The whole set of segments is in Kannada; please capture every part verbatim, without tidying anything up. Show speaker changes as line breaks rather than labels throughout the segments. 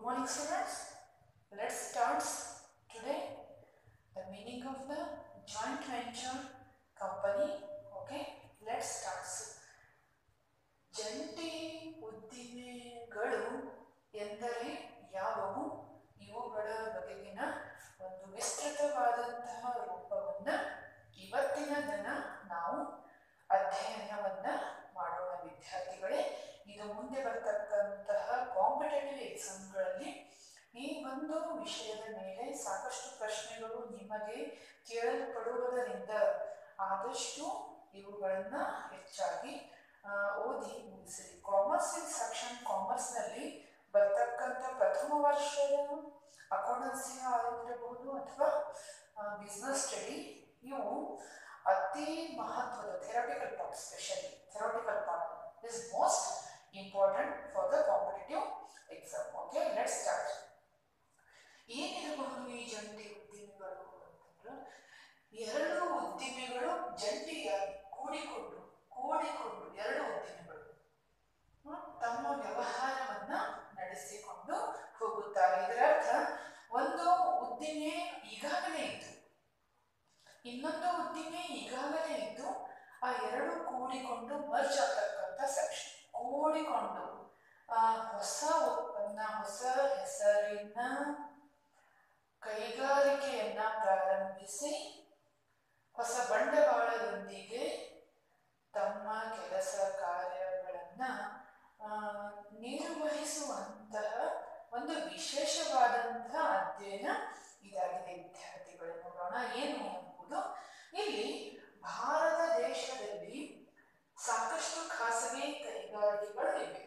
morning, students. Let's start today the meaning of the joint venture company. Okay, let's start. ಜಂಟಿ ಉದ್ದಿಮೆಗಳು ಎಂದರೆ ಯಾವುವು? ಇವುಗಳ ಬಗೆಗಿನ ಒಂದು ವಿಸ್ತೃತವಾದಂತಹ ರೂಪವನ್ನು ಇವತ್ತಿನ ದಿನ ನಾವು ಅಧ್ಯಯನವನ್ನ ಮಾಡೋಣ ವಿದ್ಯಾರ್ಥಿಗಳೇ. ಇದು ಮುಂದೆ ಬರ್ತಕ್ಕಂತಹ ಕಾಂಪಿಟೇಟಿವ್ ಎಕ್ಸಾಮ್ಗಳಲ್ಲಿ ಈ ಒಂದು ವಿಷಯದ ಮೇಲೆ ಸಾಕಷ್ಟು ಪ್ರಶ್ನೆಗಳು ನಿಮಗೆ ಕೇಳಲ್ಪಡುವುದರಿಂದ ಆದಷ್ಟು ಇವುಗಳನ್ನ ಹೆಚ್ಚಾಗಿ ಓದಿ ಮುಗಿಸಿರಿ. ಕಾಮರ್ಸ್ ಸೆಕ್ಷನ್ ಕಾಮರ್ಸ್ನಲ್ಲಿ ಬರ್ತಕ್ಕಂಥ ಪ್ರಥಮ ವರ್ಷದ ಅಕೌಂಟೆನ್ಸಿ ಆಗಿರಬಹುದು ಅಥವಾ ಬಿಸ್ನೆಸ್ ಸ್ಟಡಿ, ಇವು ಅತಿ ಮಹತ್ವದ theoretical part, specially theoretical part is most important for the competitive exam. Okay, let's start. ಏನಿರಬಹುದು ಈ ಜಂಟಿ ಉದ್ದಿಮೆಗಳು ಅಂತಂದ್ರೆ, ಎರಡು ಉದ್ದಿಮೆಗಳು ಜಂಟಿಯಾಗಿ ಕೂಡಿಕೊಂಡು ಕೂಡಿಕೊಂಡು ಎರಡು ಉದ್ದಿಮೆಗಳು ತಮ್ಮ ವ್ಯವಹಾರವನ್ನ ನಡೆಸಿಕೊಂಡು ಹೋಗುತ್ತಾರೆ. ಇದರರ್ಥ ಒಂದು ಉದ್ದಿಮೆ ಈಗಾಗಲೇ ಇತ್ತು, ಇನ್ನೊಂದು ಉದ್ದಿಮೆ ಈಗಾಗಲೇ ಇದ್ದು, ಆ ಎರಡು ಕೂಡಿಕೊಂಡು ಮರ್ಜ್ ಆಗ್ತಕ್ಕಂಥ ಸೆಕ್ಷನ್. ಕೂಡಿಕೊಂಡು ಹೊಸ ಉತ್ಪನ್ನ, ಹೊಸ ಹೆಸರಿನ ಕೈಗಾರಿಕೆಯನ್ನ ಪ್ರಾರಂಭಿಸಿ ಹೊಸ ಬಂಡವಾಳದೊಂದಿಗೆ ತಮ್ಮ ಕೆಲಸ ಕಾರ್ಯಗಳನ್ನ ನಿರ್ವಹಿಸುವಂತಹ ಒಂದು ವಿಶೇಷವಾದಂತಹ ಅಧ್ಯಯನ ಇದಾಗಿದೆ ವಿದ್ಯಾರ್ಥಿಗಳು. ನೋಡೋಣ ಏನು ಎಂಬುದು. ಇಲ್ಲಿ ಭಾರತ ದೇಶದಲ್ಲಿ ಸಾಕಷ್ಟು ಖಾಸಗಿ ಕೈಗಾರಿಕೆಗಳು ಇವೆ.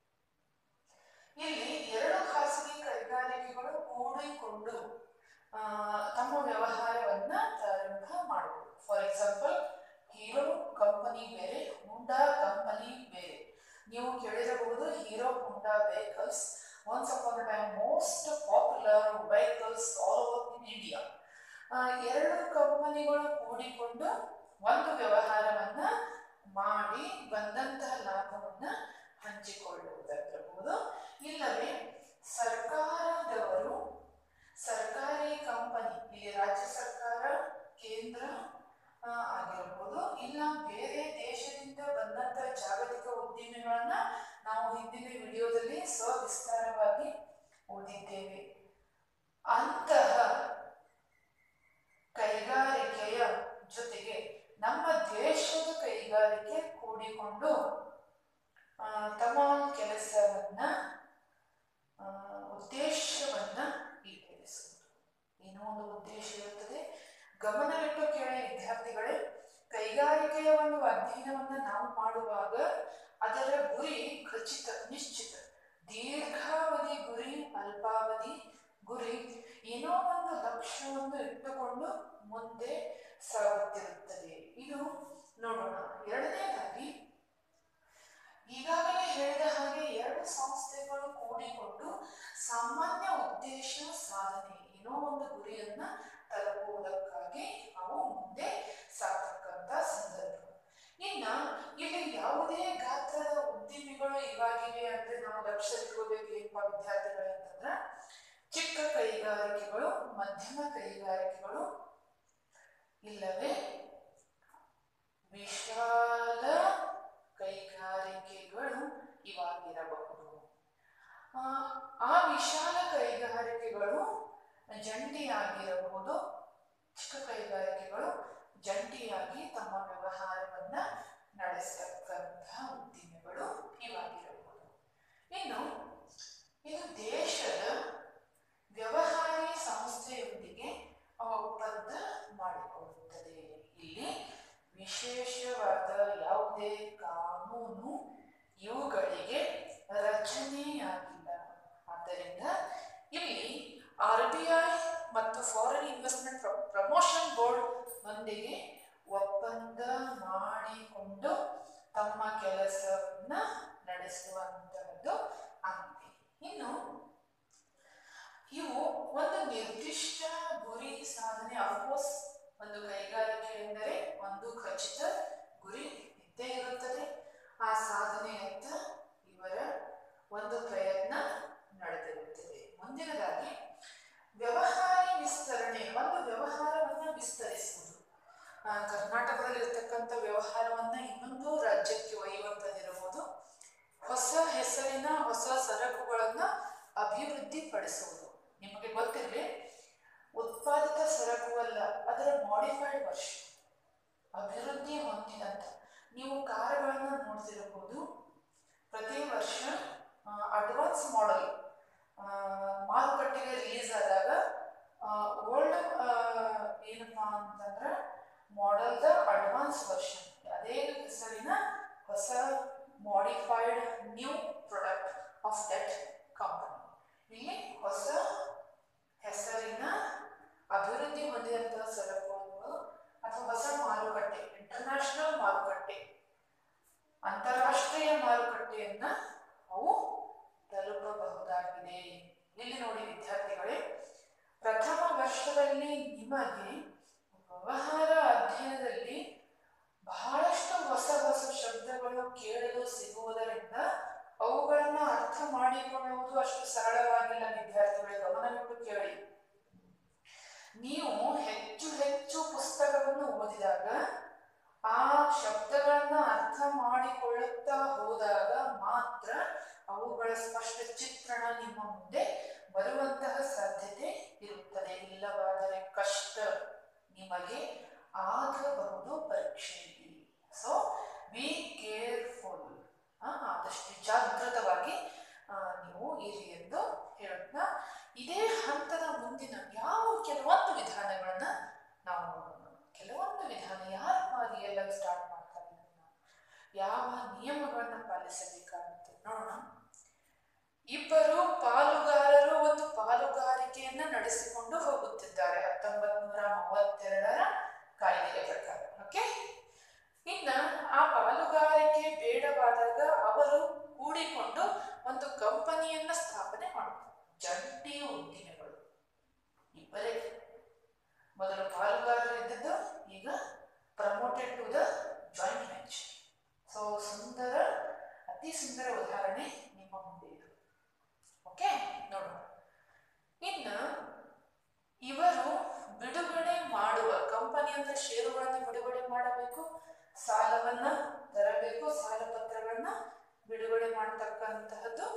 ಇಲ್ಲಿ ಎರಡು ಖಾಸಗಿ ಕೈಗಾರಿಕೆಗಳು ಕೂಡಿಕೊಂಡು ತಮ್ಮ ವ್ಯವಹಾರವನ್ನ ಪ್ರಾರಂಭ ಮಾಡಬಹುದು. ಫಾರ್ ಎಕ್ಸಾಂಪಲ್, ಹೀರೋ ಕಂಪನಿ ಬೇರೆ, ಹೋಂಡಾ ಕಂಪನಿ ಬೇರೆ. ನೀವು ಕೇಳಿರಬಹುದು Hero Honda vehicles once upon a time most popular vehicles all over in India. ಎರಡು ಕಂಪನಿಗಳು ಕೂಡಿಕೊಂಡು ಒಂದು ವ್ಯವಹಾರವನ್ನ ಮಾಡಿ ಬಂದಂತಹ ಲಾಭವನ್ನ ಹಂಚಿಕೊಳ್ಳುವುದಿರಬಹುದು. ಇಲ್ಲವೇ ಸರ್ಕಾರದವರು ಸರ್ಕಾರಿ ಕಂಪನಿ, ಇಲ್ಲಿ ರಾಜ್ಯ ಸರ್ಕಾರ, ಕೇಂದ್ರ ಆಗಿರಬಹುದು, ಇಲ್ಲ ಬೇರೆ ದೇಶದಿಂದ ಬಂದಂತಹ ಜಾಗತಿಕ ಉದ್ದಿಮೆಗಳನ್ನ ನಾವು ಹಿಂದಿನ ವಿಡಿಯೋದಲ್ಲಿ ಸವಿಸ್ತಾರವಾಗಿ ಓದಿದ್ದೇವೆ. ಅಂತಹ ಕೈಗಾರಿಕೆಯ ಜೊತೆಗೆ ನಮ್ಮ ದೇಶದ ಕೈಗಾರಿಕೆ ಕೂಡಿಕೊಂಡು ತಮ್ಮ ಕೆಲಸವನ್ನ ಉದ್ದೇಶವನ್ನ ಈಡೇರಿಸುವುದು. ಏನೋ ಒಂದು ಉದ್ದೇಶ ಇರುತ್ತದೆ. ಗಮನವಿಟ್ಟು ಕೇಳಿ ವಿದ್ಯಾರ್ಥಿಗಳೇ, ಕೈಗಾರಿಕೆಯ ಒಂದು ಅಧ್ಯಯನವನ್ನ ನಾವು ಮಾಡುವಾಗ ಅದರ ಗುರಿ ಖಚಿತ, ನಿಶ್ಚಿತ. ದೀರ್ಘಾವಧಿ ಗುರಿ, ಅಲ್ಪಾವಧಿ ಗುರಿ, ಏನೋ ಒಂದು ಲಕ್ಷ್ಯವನ್ನು ಇಟ್ಟುಕೊಂಡು ಮುಂದೆ ಸಾಗುತ್ತಿರುತ್ತದೆ. ಇದು ನೋಡೋಣ. ಎರಡನೇದಾಗಿ, ಈಗಾಗಲೇ ಹೇಳಿದ ಹಾಗೆ ಎರಡು ಸಂಸ್ಥೆಗಳು ಕೂಡಿಕೊಂಡು ಸಾಮಾನ್ಯ ಉದ್ದೇಶ ಸಾಧನೆ, ಏನೋ ಒಂದು ಗುರಿಯನ್ನ ತಲುಪುವುದಕ್ಕಾಗಿ ಅವು ಮುಂದೆ ಸಾಗತಕ್ಕಂತ ಸಂದರ್ಭ. ಇನ್ನ ಇಲ್ಲಿ ಯಾವುದೇ ಗಾತ್ರದ ಉದ್ದಿಮೆಗಳು ಇವಾಗಿವೆ ಅಂದ್ರೆ ನಾವು ಲಕ್ಷ್ಯ ಇಟ್ಕೋಬೇಕು ಏನಪ್ಪ ವಿದ್ಯಾರ್ಥಿಗಳು ಅಂತಂದ್ರ, ಚಿಕ್ಕ ಕೈಗಾರಿಕೆಗಳು, ಮಧ್ಯಮ ಕೈಗಾರಿಕೆಗಳು, ಇಲ್ಲವೇ ವಿಶಾಲ ಕೈಗಾರಿಕೆಗಳು ಇವಾಗಿರಬಹುದು. ಆ ವಿಶಾಲ ಕೈಗಾರಿಕೆಗಳು ಜಂಟಿಯಾಗಿರಬಹುದು, ಚಿಕ್ಕ ಕೈಗಾರಿಕೆಗಳು ಜಂಟಿಯಾಗಿ ತಮ್ಮ ವ್ಯವಹಾರವನ್ನ ನಡೆಸತಕ್ಕಂತಹ ಉದ್ದಿಮೆಗಳು ಇವಾಗಿರಬಹುದು. ಇನ್ನು ಇದು ದೇಶದ ವ್ಯವಹಾರಿ ಸಂಸ್ಥೆಯೊಂದಿಗೆ ಒಪ್ಪಂದ ಮಾಡಿಕೊಳ್ಳುತ್ತದೆ. ಇಲ್ಲಿ ವಿಶೇಷವಾದ ಯಾವುದೇ ಕಾನೂನು ಇವುಗಳಿಗೆ ರಚನೆಯಾಗಿಲ್ಲ. ಆದ್ದರಿಂದ ಇಲ್ಲಿ ಆರ್ ಬಿ ಐ ಮತ್ತು ಫಾರಿನ್ ಇನ್ವೆಸ್ಟ್ಮೆಂಟ್ ಪ್ರಮೋಷನ್ ಬೋರ್ಡ್ ನೊಂದಿಗೆ ಒಪ್ಪಂದ ಮಾಡಿಕೊಂಡು ತಮ್ಮ ಕೆಲಸವನ್ನ ನಡೆಸುವಂತಹದ್ದು ಆಗಿದೆ. ಇನ್ನು ಇವು ಒಂದು ನಿರ್ದಿಷ್ಟ ಗುರಿ ಸಾಧನೆ, ಅಫ್ಕೋರ್ಸ್ ಒಂದು ಕೈಗಾರಿಕೆ ಎಂದರೆ ಒಂದು ಖಚಿತ ಗುರಿ ಇದ್ದೇ ಇರುತ್ತದೆ. ಆ ಸಾಧನೆಯತ್ತ ಇವರ ಒಂದು ಪ್ರಯತ್ನ ನಡೆದಿರುತ್ತದೆ. ಹೊಸ ಸರಕುಗಳನ್ನ ಅಭಿವೃದ್ಧಿಪಡಿಸುವುದು. ನಿಮಗೆ ಗೊತ್ತಿರಲಿ, ಉತ್ಪಾದಿತ ಸರಕು ಅಲ್ಲ, ಅದರ ಮಾಡಿಫೈಡ್ ವರ್ಷನ್, ಅಭಿವೃದ್ಧಿ ಹೊಂದಿದಂತ. ನೀವು ಕಾರುಗಳನ್ನ ನೋಡ್ತಿರಬಹುದು, ಪ್ರತಿ ವರ್ಷ ಅಡ್ವಾನ್ಸ್ ಮಾಡೆಲ್ ಮಾರುಕಟ್ಟೆಗೆ ರಿಲೀಸ್ ಆದಾಗ ಓಲ್ಡ್ ಏನಪ್ಪಾ ಅಂತಂದ್ರೆ ಮಾಡೆಲ್ದ ಅಡ್ವಾನ್ಸ್ ವರ್ಷನ್, ಅದೇ ಹೆಸರಿನ ಹೊಸ modified new product of that company. ಇಲ್ಲಿ ಹೊಸ ಹೆಸರಿನ ಅಭಿವೃದ್ಧಿ ಹೊಂದಿದಂತಹ ಸರಕು ಅನ್ನೋದು ಅಥವಾ ಹೊಸ ಮಾರುಕಟ್ಟೆ, ಇಂಟರ್ನ್ಯಾಷನಲ್ ಮಾರುಕಟ್ಟೆ, ಅಂತಾರಾಷ್ಟ್ರೀಯ ಮಾರುಕಟ್ಟೆಯನ್ನ ಅವು ತಲುಪಬಹುದಾಗಿದೆ. ಇಲ್ಲಿ ನೋಡಿ ವಿದ್ಯಾರ್ಥಿಗಳೇ, ಪ್ರಥಮ ವರ್ಷದಲ್ಲಿ ನಿಮಗೆ ವ್ಯವಹಾರ ಅಧ್ಯಯನದಲ್ಲಿ ಬಹಳಷ್ಟು ಹೊಸ ಹೊಸ ಶಬ್ದಗಳು ಕೇಳಲು ಸಿಗುವುದರಿಂದ ಅವುಗಳನ್ನು ಅರ್ಥ ಮಾಡಿಕೊಳ್ಳುವುದು ಅಷ್ಟು ಸರಳವಾಗಿಲ್ಲ. ವಿದ್ಯಾರ್ಥಿಗಳೇ ಗಮನವಿಟ್ಟು ಕೇಳಿ. ನೀವು ಹೆಚ್ಚು ಹೆಚ್ಚು ಪುಸ್ತಕವನ್ನು ಓದಿದಾಗ, ಆ ಶಬ್ದಗಳನ್ನ ಅರ್ಥ ಮಾಡಿಕೊಳ್ಳುತ್ತಾ ಹೋದಾಗ ಮಾತ್ರ ಅವುಗಳ ಸ್ಪಷ್ಟ ಚಿತ್ರಣ ನಿಮ್ಮ ಮುಂದೆ ಬರುವಂತಹ ಸಾಧ್ಯತೆ ಇರುತ್ತದೆ. ಇಲ್ಲವಾದರೆ ಕಷ್ಟ ನಿಮಗೆ ಆಗಬಹುದು ಪರೀಕ್ಷೆಯಲ್ಲಿ. ಸೊ ಬಿ ಕೇರ್ಫುಲ್, ಆದಷ್ಟು ಜಾಗೃತವಾಗಿ ನೀವು ಇರಿ ಎಂದು ಹೇಳುತ್ತಾ, ಇದೇ ಹಂತದ ಮುಂದಿನ ಯಾವ ಕೆಲವೊಂದು ವಿಧಾನಗಳನ್ನ ನಾವು ನೋಡೋಣ. ಕೆಲವೊಂದು ವಿಧಾನ ಯಾರ ಮಾದರಿಯೆಲ್ಲ ಸ್ಟಾರ್ಟ್ ಮಾಡ್ತಾರೆ, ಯಾವ ನಿಯಮಗಳನ್ನ ಪಾಲಿಸಬೇಕಾಗುತ್ತೆ ನೋಡೋಣ. ಇಬ್ಬರು ಪಾಲುಗಾರರು ಒಂದು ಪಾಲುಗಾರಿಕೆಯನ್ನ ನಡೆಸಿಕೊಂಡು ಹೋಗುತ್ತಿದ್ದಾರೆ, ಹತ್ತೊಂಬತ್ ನೂರ ಮೂವತ್ತೆರಡರ ಕಾಯ್ದೆಯ ಪ್ರಕಾರ. ಓಕೆ, ಇನ್ನ ಆ ಪಾಲುಗಾರಿಕೆ ಬೇಡವಾದಾಗ ಅವರು ಕೂಡಿಕೊಂಡು ಒಂದು ಕಂಪನಿಯನ್ನ ಸ್ಥಾಪನೆ ಮಾಡುತ್ತಾರೆ. ಜಂಟಿ ಉದ್ದಿಮೆಗಳು. ಇಬ್ಬರೇ ಮೊದಲು ಪಾಲುಗಾರರು ಇದ್ದದ್ದು, ಈಗ promoted to the joint venture. So ಸುಂದರ, ಅತಿ ಸುಂದರ ಉದಾಹರಣೆ ನಿಮ್ಮ ಮುಂದೆ ಇದೆ. ಓಕೆ, ನೋಡೋಣ. ಇನ್ನು ಇವರು ಬಿಡುಗಡೆ ಮಾಡುವ ಕಂಪನಿ ಅಂದ್ರೆ ಷೇರುಗಳನ್ನು ಬಿಡುಗಡೆ ಮಾಡಬೇಕು, ಸಾಲವನ್ನ ತರಬೇಕು, ಸಾಲ ಪತ್ರಗಳನ್ನ ಬಿಡುಗಡೆ ಮಾಡತಕ್ಕಂತಹದ್ದು.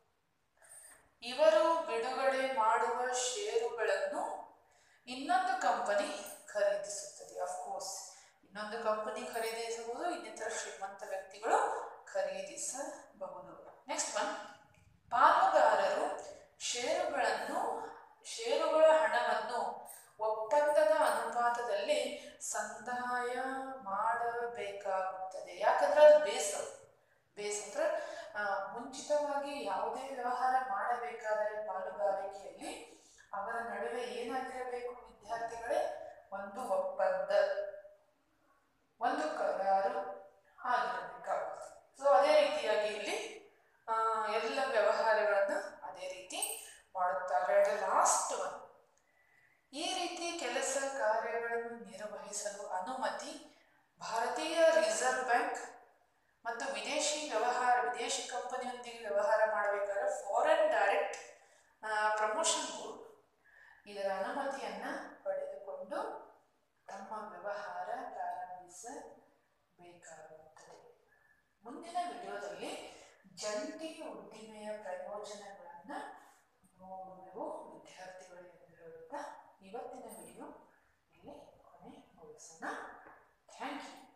ಇವರು ಬಿಡುಗಡೆ ಮಾಡುವ ಷೇರುಗಳನ್ನು ಇನ್ನೊಂದು ಕಂಪನಿ ಖರೀದಿಸುತ್ತದೆ. ಅಫ್ಕೋರ್ಸ್ ಇನ್ನೊಂದು ಕಂಪನಿ ಖರೀದಿಸಬಹುದು, ಇನ್ನಿತರ ಶ್ರೀಮಂತ ವ್ಯಕ್ತಿಗಳು ಖರೀದಿಸಬಹುದು. ನೆಕ್ಸ್ಟ್ ಒನ್, ಪಾಲುಗಾರರು ಷೇರುಗಳನ್ನು ಷೇರುಗಳ ಹಣವನ್ನು ಒಪ್ಪಂದದ ಅನುಪಾತದಲ್ಲಿ ಸಂದಾಯ ಮಾಡಬೇಕಾಗುತ್ತದೆ. ಯಾಕಂದ್ರೆ ಅದು ಬೇಸ್ ಬೇಸ್ ಅಂದ್ರೆ ಮುಂಚಿತವಾಗಿ ಯಾವುದೇ ವ್ಯವಹಾರ ಮಾಡಬೇಕಾದರೆ ಪಾಲುಗಾರಿಕೆಯಲ್ಲಿ ಅವರ ನಡುವೆ ಏನಾಗಿರಬೇಕು ವಿದ್ಯಾರ್ಥಿಗಳೇ? ಒಂದು ಒಪ್ಪಂದ, ಒಂದು ಕರಾರು ಆಗಿರಬೇಕಾಗುತ್ತದೆ. ಸೊ ಅದೇ ರೀತಿಯಾಗಿ ಇಲ್ಲಿ ಎಲ್ಲ ವ್ಯವಹಾರಗಳನ್ನ ಅದೇ ರೀತಿ ಮಾಡುತ್ತಾರೆ. ಲಾಸ್ಟ್ ಒನ್, ಈ ರೀತಿ ಕೆಲಸ ಕಾರ್ಯಗಳನ್ನು ನಿರ್ವಹಿಸಲು ಅನುಮತಿ ಭಾರತೀಯ ರಿಸರ್ವ್ ಬ್ಯಾಂಕ್ ಮತ್ತು ವಿದೇಶಿ ವ್ಯವಹಾರ ವಿದೇಶಿ ಕಂಪನಿಯೊಂದಿಗೆ ವ್ಯವಹಾರ ಮಾಡಬೇಕಾದ್ರೆ ಫಾರಿನ್ ಡೈರೆಕ್ಟ್ ಪ್ರಮೋಷನ್ ಬೋರ್ಡ್ ಇದರ ಅನುಮತಿಯನ್ನ ಪಡೆದುಕೊಂಡು ತಮ್ಮ ವ್ಯವಹಾರ ಪ್ರಾರಂಭಿಸಬೇಕಾಗುತ್ತದೆ. ಮುಂದಿನ ವಿಡಿಯೋದಲ್ಲಿ ಜಂಟಿ ಉದ್ದಿಮೆಯ ಪ್ರಯೋಜನಗಳನ್ನ ನೋಡುವೆವು ವಿದ್ಯಾರ್ಥಿಗಳು ಎಂದು ಹೇಳುತ್ತಾ ಇವತ್ತಿನ ವಿಡಿಯೋ ಇಲ್ಲಿ ಕೊನೆ ಮುಗಿಸೋಣ. Thank you.